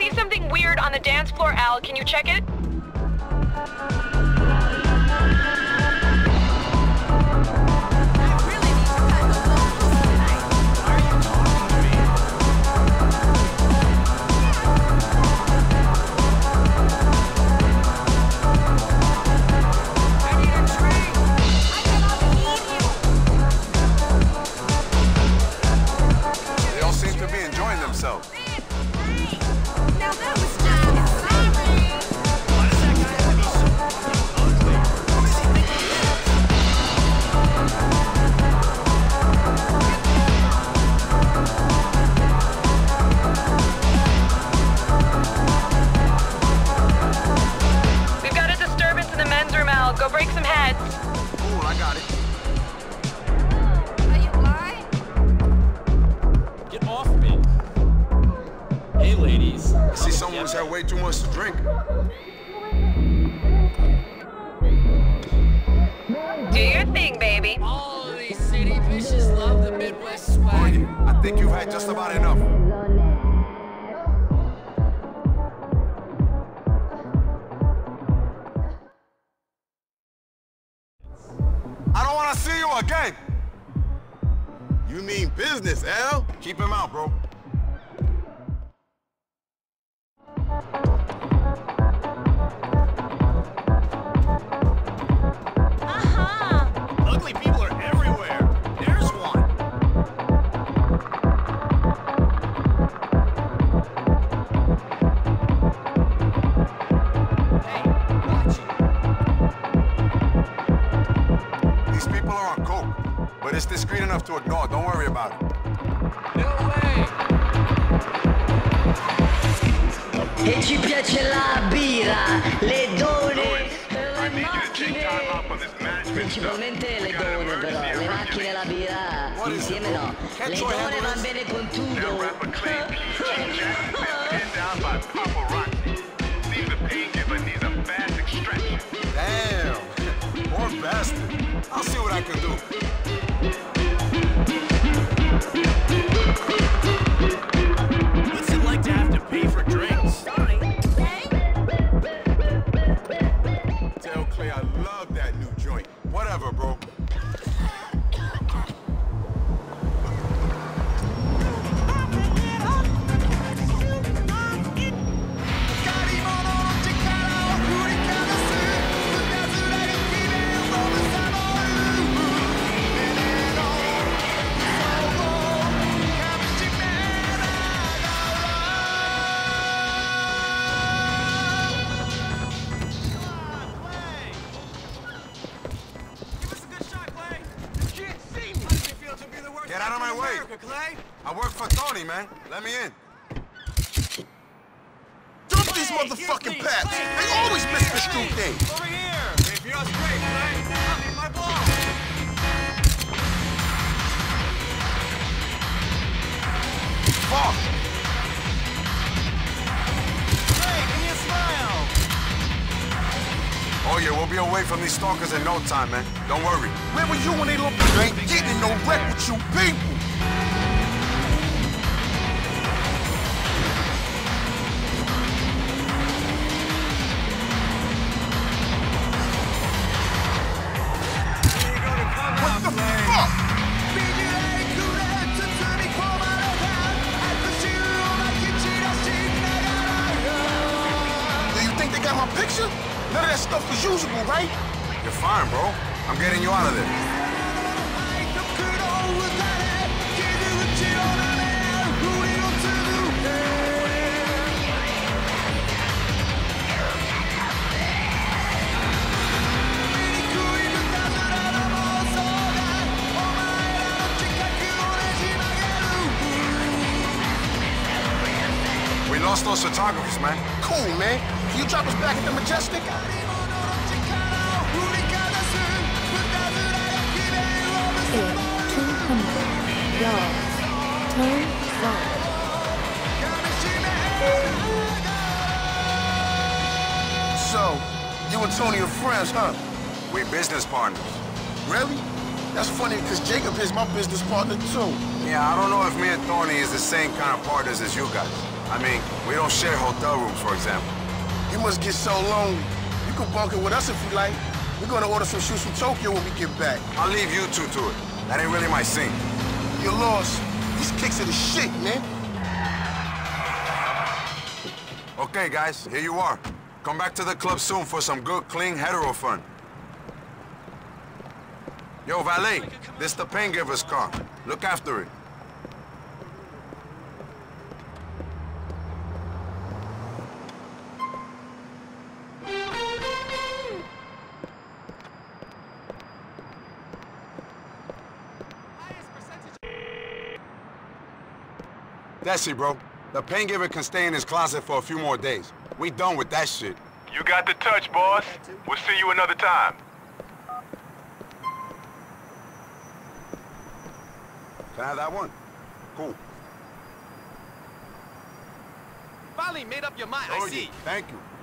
see something weird on the dance floor, Al. Can you check it? Go break some heads. Cool, I got it. Are you blind? Get off me. Hey, ladies. I see someone who's had way too much to drink. Do your thing, baby. All of these city bitches love the Midwest swag. Oh yeah, I think you've had just about enough. I don't want to see you again. You mean business, Al? Keep him out, bro. Ugly people are everywhere. There's one. Hey, watch it. These people are on coke, but it's discreet enough to ignore. Don't worry about it. No way. E ci piace la birra, le donne, I need you to take time out for this management stuff. principalmente le donne però, le macchine e la birra, insieme no. Le donne vanno bene con That tutto. rapper Clay P. Jackson been pinned down by paparazzi. Seems the painkiller needs a fast extraction. Damn, poor bastard. I'll see what I can do. What's it like to have to pay for drinks? Tell Clay I love that new joint. Whatever, bro. Get out of my way. Clay? I work for Tony, man. Let me in. Dump these motherfucking paps. They always miss the shoot thing. Over here. If you're straight, Clay, I'll need my ball. Fuck. Hey, give me a smile. Oh yeah, we'll be away from these stalkers in no time, man. Don't worry. Where were you when they looked? You ain't getting in no wreck with you people. What the fuck? Do you think they got my picture? None of that stuff was usable, right? You're fine, bro. I'm getting you out of there. We lost those photographers, man. Cool, man. Can you drop us back at the Majestic? So, you and Tony are friends, huh? We business partners. Really? That's funny, because Jacob is my business partner, too. Yeah, I don't know if me and Tony is the same kind of partners as you guys. I mean, we don't share hotel rooms, for example. You must get so lonely. You can bunk it with us if you like. We're gonna order some shoes from Tokyo when we get back. I'll leave you two to it. That ain't really my scene. You're lost. These kicks are the shit, man. Okay, guys, here you are. Come back to the club soon for some good, clean, hetero fun. Yo, valet, this the pain giver's car. Look after it. That's it, bro. The pain giver can stay in his closet for a few more days. We done with that shit. You got the touch, boss. We'll see you another time. Can I have that one? Cool. Finally made up your mind, I see. Thank you.